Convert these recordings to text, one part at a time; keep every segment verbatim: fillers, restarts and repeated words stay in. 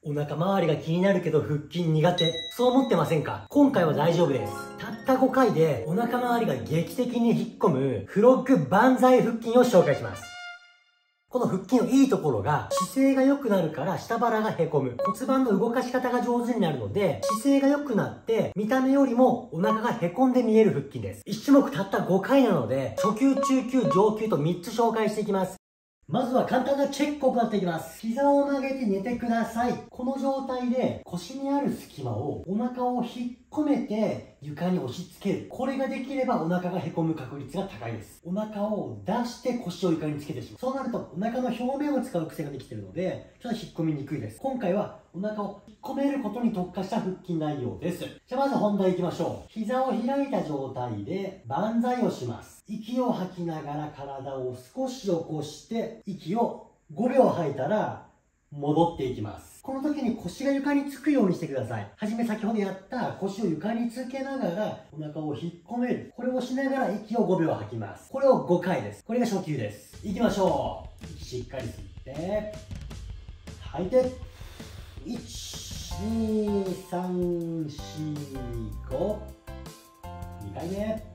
お腹周りが気になるけど腹筋苦手。そう思ってませんか？今回は大丈夫です。たったごかいでお腹周りが劇的に引っ込むフロッグ万歳腹筋を紹介します。この腹筋のいいところが姿勢が良くなるから下腹がへこむ。骨盤の動かし方が上手になるので姿勢が良くなって見た目よりもお腹がへこんで見える腹筋です。いち種目たったごかいなので初級、中級、上級とみっつ紹介していきます。まずは簡単なチェックを行っていきます。膝を曲げて寝てください。この状態で腰にある隙間をお腹を引っ込めて床に押し付ける。これができればお腹がへこむ確率が高いです。お腹を出して腰を床につけてしまう。そうなるとお腹の表面を使う癖ができているのでちょっと引っ込みにくいです。今回はお腹を引っ込めることに特化した腹筋内容です。じゃあまず本題いきましょう。膝を開いた状態で万歳をします。息を吐きながら体を少し起こして息をごびょう吐いたら戻っていきます。この時に腰が床につくようにしてください。はじめ先ほどやった腰を床につけながらお腹を引っ込める。これをしながら息をごびょう吐きます。これをごかいです。これが初級です。いきましょう。息しっかり吸って吐いていち、に、さん、よん、ご。にかいめ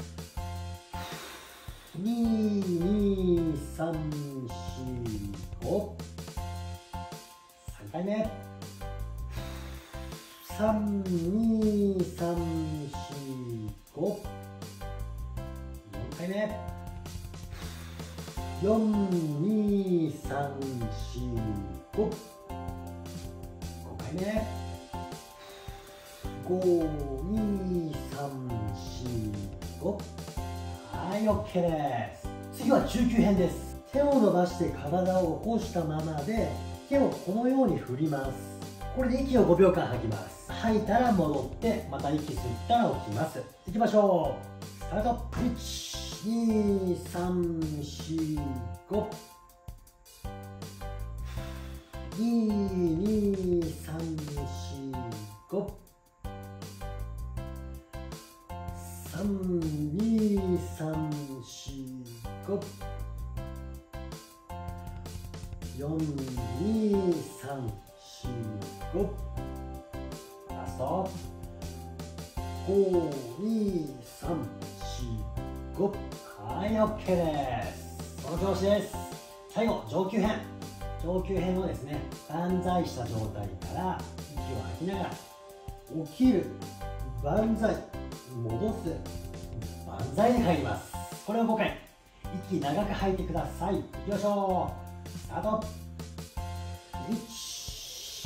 に、に、さん、よん、ご。さんかいめさん、に、さん、よん、ご。よんかいめよん、に、さん、よん、ご。ごかいめご、に、さん、よん、ご。はい、OK です。次は中級編です。手を伸ばして体を起こしたままで手をこのように振ります。これで息をごびょうかん吐きます。吐いたら戻ってまた息吸ったら起きます。いきましょう。スタート。いち、に、さん、よん、ご。に、に、さん、よん、ご。さん、に、さん、よん、ご。よん、に、さん、よん、ご。ラスト。ご、に、さん、よん、ご。はい、OK です。その調子です。最後、上級編。上級編はですね、万歳した状態から息を吐きながら起きる、万歳、戻す、万歳に入ります。これをごかい。息長く吐いてください。いきましょう。スタート。いち、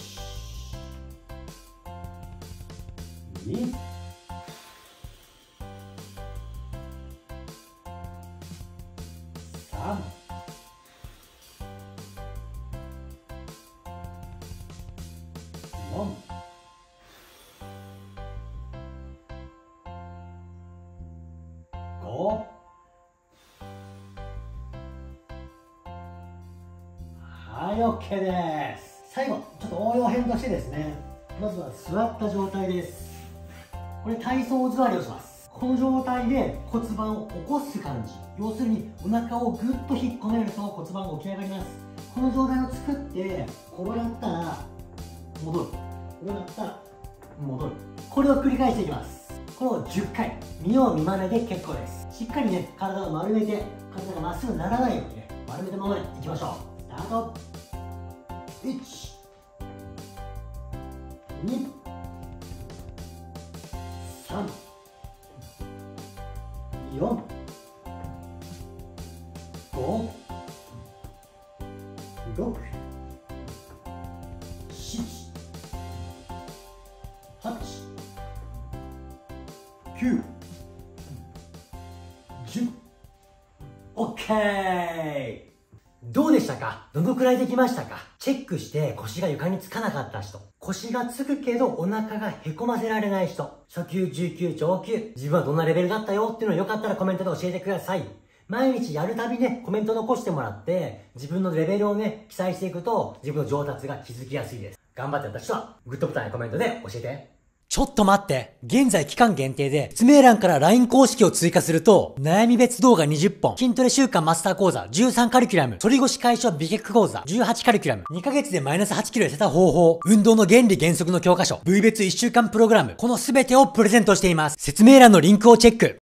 に、さん、よん、ご。はい、OK です。最後、ちょっと応用編としてですね、まずは座った状態です。これ体操座りをします。この状態で骨盤を起こす感じ。要するにお腹をぐっと引っ込めると骨盤が起き上がります。この状態を作って転がったら戻る、転がったら戻る、これを繰り返していきます。これをじゅっかい、見よう見まねで結構です。しっかりね、体を丸めて、体がまっすぐならないようにね、丸めたままでいきましょう。スタート。いち、に、さん、よん、ご、ろく、しち、はち、きゅう、じゅう。オッケー。どうでしたか？どのくらいできましたか？チェックして腰が床につかなかった人、腰がつくけどお腹がへこませられない人、初級、中級、上級、自分はどんなレベルだったよっていうのをよかったらコメントで教えてください。毎日やるたびね、コメント残してもらって、自分のレベルをね、記載していくと、自分の上達が気づきやすいです。頑張ってやった人は、グッドボタンやコメントで教えて。 ちょっと待って。現在期間限定で、説明欄から ライン 公式を追加すると、悩み別動画にじゅっぽん、筋トレ週間マスター講座じゅうさんカリキュラム、反り腰解消美脚講座じゅうはちカリキュラム、にかげつでマイナスはちキロ痩せた方法、運動の原理原則の教科書、部位別いっしゅうかんプログラム、このすべてをプレゼントしています。説明欄のリンクをチェック。